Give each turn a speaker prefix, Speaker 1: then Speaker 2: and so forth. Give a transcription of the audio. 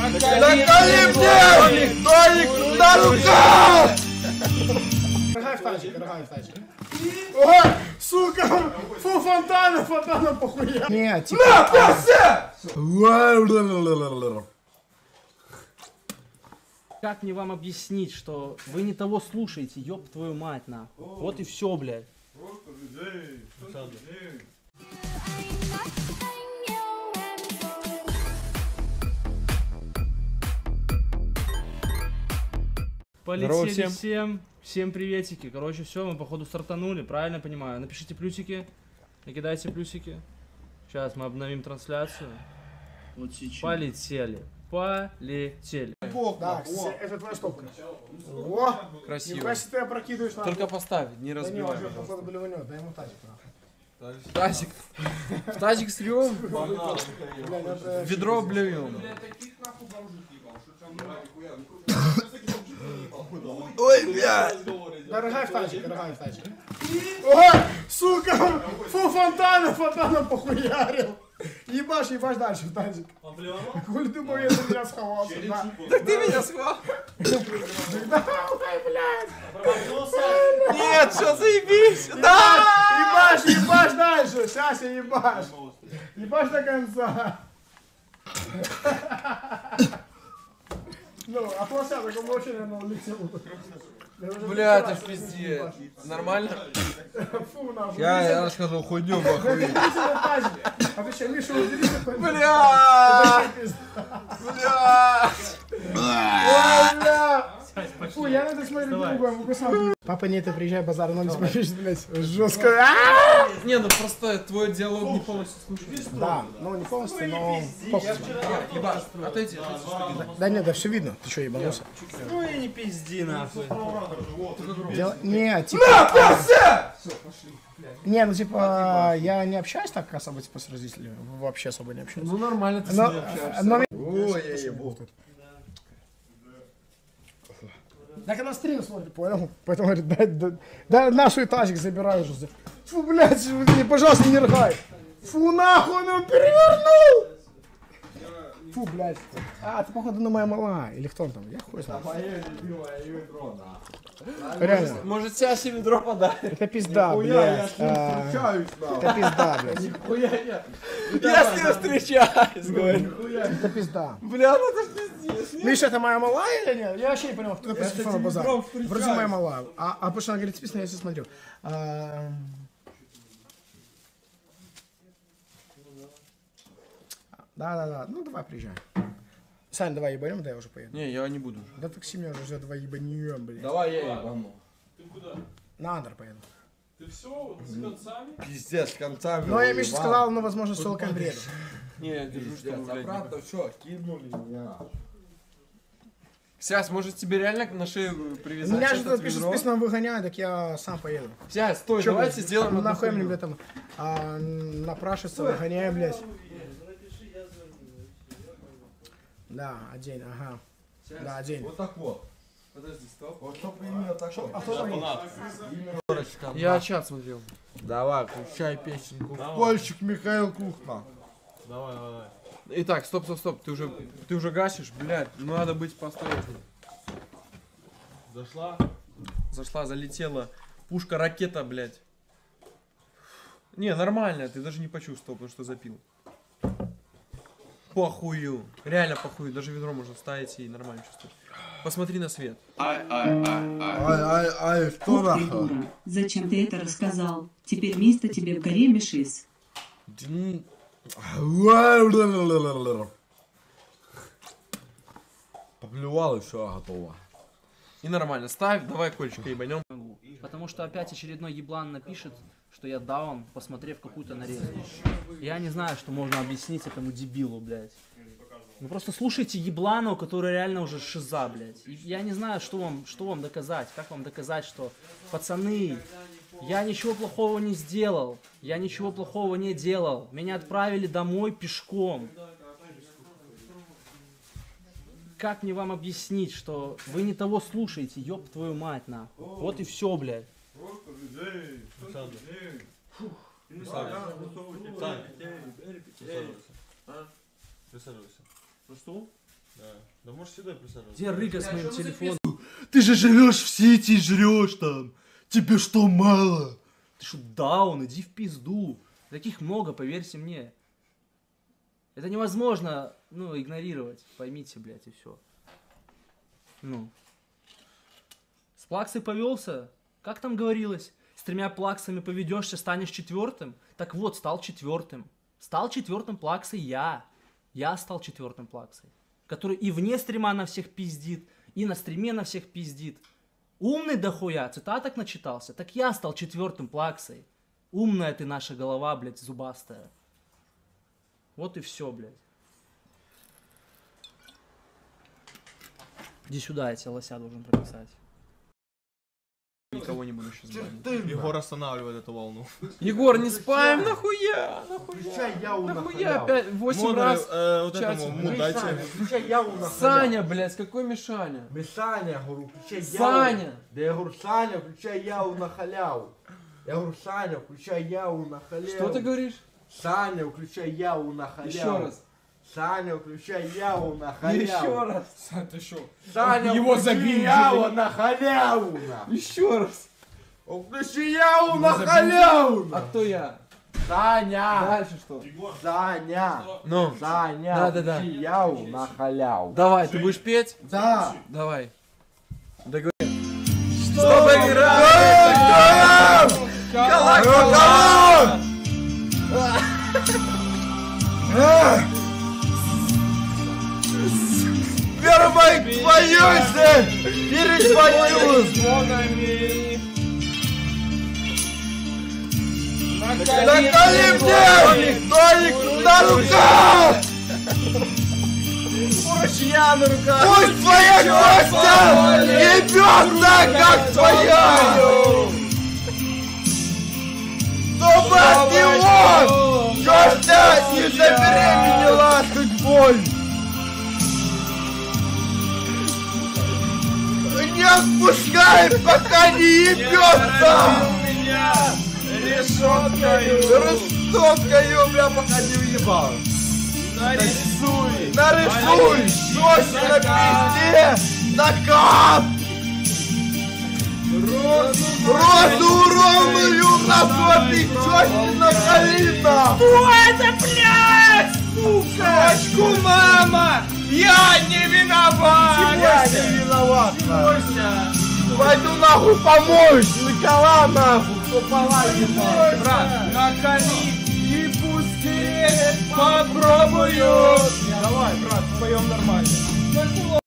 Speaker 1: Наколи мне! Толик, на руках!
Speaker 2: Рыгай в тачке. Ой, сука! Фу, фонтаном похуя! Не, типа...
Speaker 3: Как мне вам объяснить, что вы не того слушаете, ёб твою мать, нахуй. Вот и все, блядь. Полетели всем приветики. Короче, все, мы походу стартанули, правильно понимаю. Напишите плюсики, накидайте плюсики. Сейчас мы обновим трансляцию.
Speaker 1: Вот сейчас.
Speaker 3: Полетели.
Speaker 2: Да, это твоя стопка. О,
Speaker 3: Красиво.
Speaker 2: нихуя себе ты опрокидываешь на...
Speaker 3: Только поставь, не
Speaker 2: Да не,
Speaker 3: разбивай.
Speaker 2: он же походу блеванет, дай ему тазик.
Speaker 3: Тазик. В тазик стрём. Ведро блюем.
Speaker 1: Ой, блядь!
Speaker 2: Да рыгай в тачке. Ой, сука! Фу, фонтаном похуярил! Ебашь дальше в тазик. Хули ты боец за меня сховался?
Speaker 3: Так ты меня схвал.
Speaker 2: Давай, блядь!
Speaker 3: Нет, что заебись. Да!
Speaker 2: Ебашь дальше! Сейчас я ебашь! Ебашь до конца! Ну, а площадок он вообще, наверное, улетел.
Speaker 3: Бля, это ж пиздец. Нормально?
Speaker 2: Фу, нахуй.
Speaker 1: Я расскажу хуйню, похуй.
Speaker 2: Отвечай, Миша, убери такой.
Speaker 3: Бля!
Speaker 2: Бля! Фу, я на это смотрю по-другому. Папа, не это приезжай, базар, но не смотришь, блядь, жестко.
Speaker 3: Не, ну просто твой диалог не полностью слушается.
Speaker 2: Да, ну не полностью, но полностью.
Speaker 3: Ебаш, отойди.
Speaker 2: Да нет, да все видно. Ты что, ебанулся?
Speaker 3: Ну и не пизди, нахуй.
Speaker 2: Не, типа... Не, ну типа, я не общаюсь так особо типа с родителями. Вообще особо не общаюсь.
Speaker 3: Ну нормально ты с ними общаешься.
Speaker 1: Ой, я ебу.
Speaker 2: Так она стрим смотрит, понял? Поэтому говорит, да нашу этажик забирай уже. Фу, блядь, пожалуйста, не рыгай. Фу, нахуй, он его перевернул. Фу, блядь. А, ты походу на моя мала. Или кто он там? Я хуй знаю. Реально.
Speaker 3: Может, тебя себе ведро подарит?
Speaker 2: Это пизда, блядь. Это пизда, блядь.
Speaker 3: Я с ним встречаюсь, говорю.
Speaker 2: Это пизда.
Speaker 3: Бля, ну это ж пиздец.
Speaker 2: Миша, это моя мала или нет? Я вообще не понял, кто написал телефон базар. Вроде моя мала. А потому что она говорит, списано, я все смотрю. Да. Ну давай приезжай. Сань, давай ебанем, да я уже поеду.
Speaker 3: Не, я не буду.
Speaker 2: Да такси меня уже давай ебанем, блядь.
Speaker 1: Давай я ебану.
Speaker 4: Ты куда?
Speaker 2: На Андер поеду.
Speaker 4: Ты все с концами?
Speaker 1: Пиздец, с концами.
Speaker 2: Но я Мише сказал, ну возможно, с толком приеду.
Speaker 3: Не, я держу, чтобы,
Speaker 1: Пиздец,
Speaker 3: блядь,
Speaker 1: обратно все, кинули меня.
Speaker 3: Сясь, может тебе реально на шею привязать
Speaker 2: Меня же
Speaker 3: это
Speaker 2: тут пишет,
Speaker 3: ведро?
Speaker 2: списано выгоняют, так я сам поеду.
Speaker 3: Сясь, стой,
Speaker 2: Чё,
Speaker 3: давайте
Speaker 2: блядь,
Speaker 3: сделаем одну
Speaker 2: нахуй мне,
Speaker 3: хуйню.
Speaker 2: блядь, там напрашиваться, выгоняй, блядь. Да, одень, ага. Да, одень.
Speaker 1: Вот так вот.
Speaker 3: Подожди, стоп.
Speaker 1: Вот чтоб именно такой.
Speaker 2: А кто там?
Speaker 3: Я чат смотрел.
Speaker 1: Давай, включай песенку. Польщик Михаил Кухна.
Speaker 4: Давай.
Speaker 3: Итак, стоп. Ты уже гасишь, блядь. Ну надо быть поосторожнее. Зашла, залетела. Пушка, ракета, блядь. Не, нормально, ты даже не почувствовал, потому что запил. Похую. Реально похую. Даже ведро можно ставить и нормально чувствовать. Посмотри на свет.
Speaker 1: Ай, что
Speaker 5: Ух ты,
Speaker 1: нахуй?
Speaker 5: дура. Зачем ты это рассказал? Теперь место тебе в горе мешись.
Speaker 1: Поплевал и все, готово.
Speaker 3: И нормально. Ставь, давай кольчика ебанем.
Speaker 6: Потому что опять очередной еблан напишет, что я даун, посмотрев какую-то нарезку. Я не знаю, что можно объяснить этому дебилу, блядь. Ну просто слушайте еблану, который реально уже шиза, блядь. И я не знаю, что вам доказать. Как вам доказать, что пацаны, я ничего плохого не сделал. Я ничего плохого не делал. Меня отправили домой пешком. Как мне вам объяснить, что вы не того слушаете, ёб твою мать, нахуй. Вот и все, блядь.
Speaker 4: Присаживайся. Ну что? Да можешь сюда присаживаться.
Speaker 3: Где Рыга с моим телефоном?
Speaker 1: Ты же живешь в Сити, жрешь там. Тебе что, мало?
Speaker 3: Ты что, даун, иди в пизду. Таких много, поверьте мне. Это невозможно, ну, игнорировать. Поймите, блядь, и все. Ну. С плаксой повелся? Как там говорилось? С 3 плаксами поведешься, станешь 4-м? Так вот, стал 4-м. Стал 4-м плаксой я. Я стал 4-м плаксой. Который и вне стрима на всех пиздит, и на стриме на всех пиздит. Умный дохуя, цитаток начитался. Так я стал 4-м плаксой. Умная ты наша голова, блядь, зубастая. Вот и все, блядь. Иди сюда, я тебя лося должен прописать.
Speaker 7: Никого не буду сейчас банить.
Speaker 4: Егор останавливает эту волну.
Speaker 7: Егор, не спаем, нахуя?
Speaker 1: Включай Яу на
Speaker 7: Нахуя
Speaker 1: халяву.
Speaker 7: 8 раз?
Speaker 4: Вот
Speaker 7: чате.
Speaker 4: этому му дайте.
Speaker 1: Включай Яу на халяву.
Speaker 7: Саня, блядь, какой Мишаня?
Speaker 1: Саня, я говорю, включай Яу.
Speaker 7: Саня!
Speaker 1: Да я говорю, Саня, включай Яу на халяву. Я говорю, Саня, включай Яу на халяву.
Speaker 7: Что ты говоришь?
Speaker 1: Саня, включай Яу на халяву.
Speaker 7: Еще раз.
Speaker 1: Саня, включай Яу на халяву.
Speaker 7: Еще раз.
Speaker 2: Сань, ты шо?
Speaker 1: Саня,
Speaker 2: Его
Speaker 1: включи
Speaker 2: забили.
Speaker 1: Яу на халяву. на.
Speaker 7: Еще раз.
Speaker 1: Включи Яу на халяву.
Speaker 7: А кто я?
Speaker 1: Саня.
Speaker 7: Дальше что?
Speaker 1: Саня.
Speaker 7: Ну,
Speaker 1: Саня,
Speaker 7: Да.
Speaker 1: включи Яу на халяву.
Speaker 7: давай, ты будешь петь?
Speaker 1: Да.
Speaker 7: Давай.
Speaker 1: Чтобы играть! Колокол! Первой боюсь! Перезвоню! Наколи мне! Толик на руках!
Speaker 7: Ручья на руках!
Speaker 1: Пусть твоя Костя ебется, как твоя! Чтобы от него Костя не забеременела судьбой! Не отпускай, пока не ебется! Решеткою, бля, пока не уебал! Нарисуй! Жёстко на пизде! На кап! Розу ровную на фоте чёстки на колено! Что это, блядь? Сука! Очку, мама! Я не виноват! Я не виноват! Пойду нахуй помочь! Никола нахуй! Кто поладит? Брат, наколи и пусти! Попробую! Давай, брат, споем нормально.